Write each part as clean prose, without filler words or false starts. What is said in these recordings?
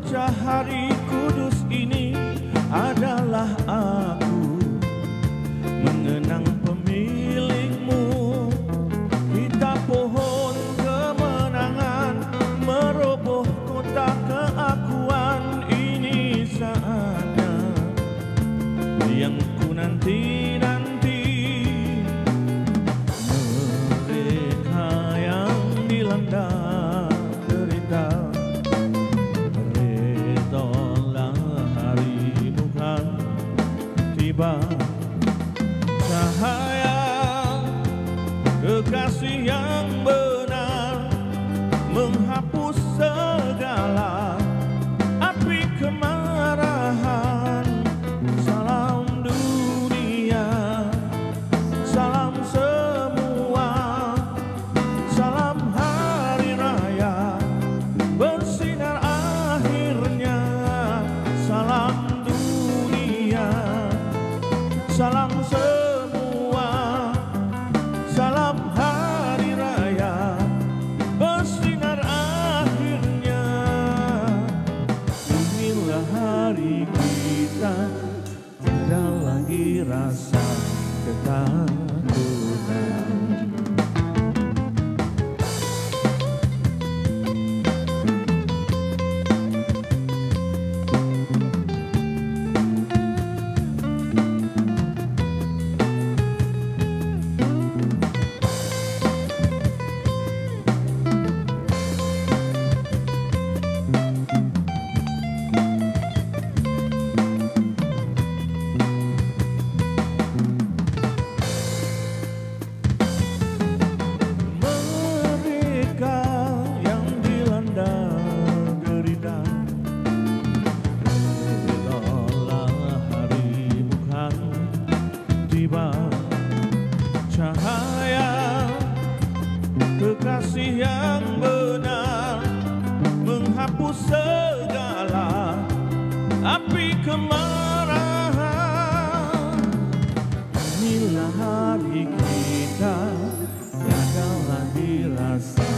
Wajah hari kudus ini adalah aku mengenang pemilikmu. Kita pohon kemenangan meroboh kota keakuan. Ini saatnya yang ku nanti-nanti. Mereka yang dilanda derita, redolah hari Tuhan tiba. Cahaya kekasih yang benar menghapus segala api kemarahan. Salam dunia, salam semua, salam hari raya bersinar akhirnya. Salam dunia, salam semua, salam hari raya bersinar akhirnya. Inilah hari kita, tidak lagi rasa ketakutan. Cahaya kekasih yang benar menghapus segala api kemarahan. Inilah hari kita, tiada lagi rasa.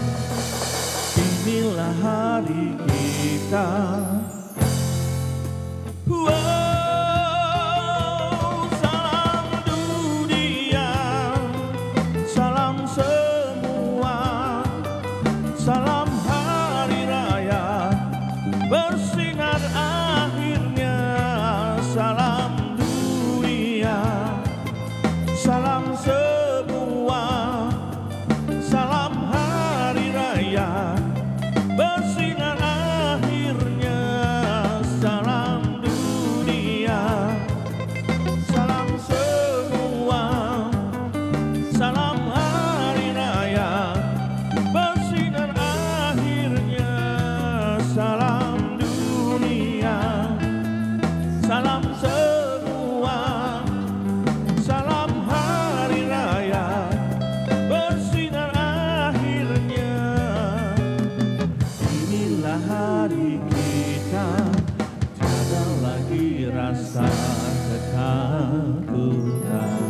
Inilah hari kita. Salam hari raya bersinar akhirnya. Salam dunia, salam semua, salam hari raya bersinar akhirnya. Salam dunia, salam semua, salam hari raya bersinar akhirnya. Salam dunia, salam semua, salam hari raya bersinar akhirnya. Inilah hari kita, tiada lagi rasa ketakutan.